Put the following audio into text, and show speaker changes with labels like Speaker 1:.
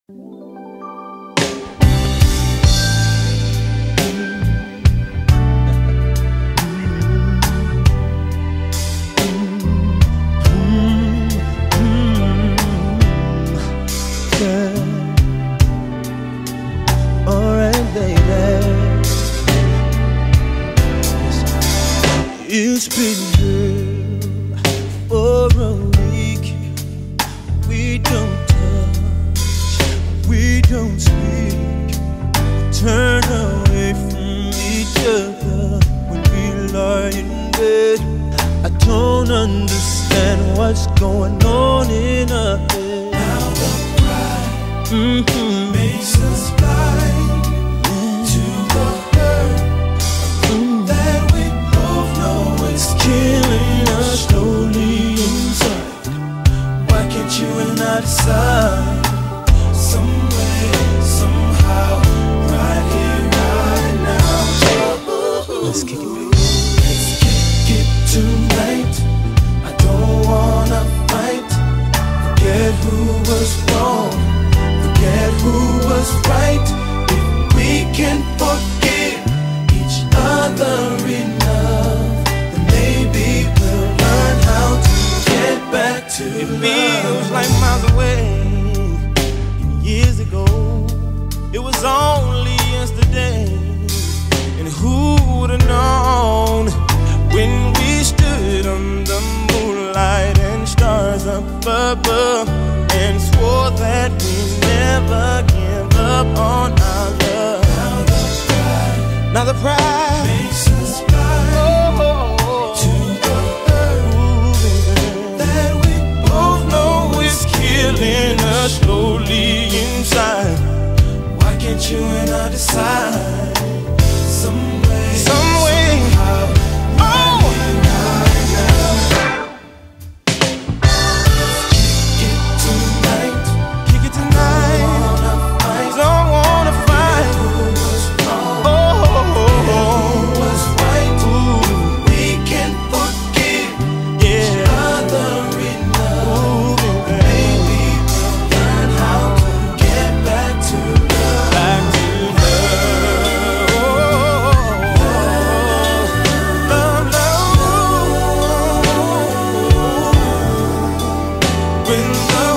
Speaker 1: It's been here for a week. We don't touch, we don't speak. Turn away from each other when we lie in bed. I don't understand what's going on in our head.
Speaker 2: Now the pride makes us blind to the hurt that we both know is killing us slowly inside. Why can't you and I decide some way, somehow, right here, right now?
Speaker 1: Let's kick it, baby.
Speaker 2: Let's kick it tonight. I don't wanna fight. Forget who was wrong, forget who was right. If we can forgive each other enough, then maybe we'll learn how to get back to
Speaker 1: It
Speaker 2: love.
Speaker 1: feels like miles away. Years ago, it was only yesterday. And who would have known when we stood under moonlight and stars up above, and swore that we never give up on our love. Now the pride
Speaker 2: Makes us blind to the hurt that we both know is
Speaker 1: killing us slowly inside.
Speaker 2: Why can't you and I decide some way,
Speaker 1: Somehow,
Speaker 2: right here, right now? Kick it tonight.
Speaker 1: kick it tonight.
Speaker 2: Wanna fight?
Speaker 1: Don't wanna fight.
Speaker 2: Who was wrong?
Speaker 1: Oh,
Speaker 2: Who was right? We can forgive each
Speaker 1: yeah.
Speaker 2: other enough.
Speaker 1: Ooh, baby.
Speaker 2: Maybe we'll learn how to get back to love.
Speaker 1: Back to love. Love, love. When love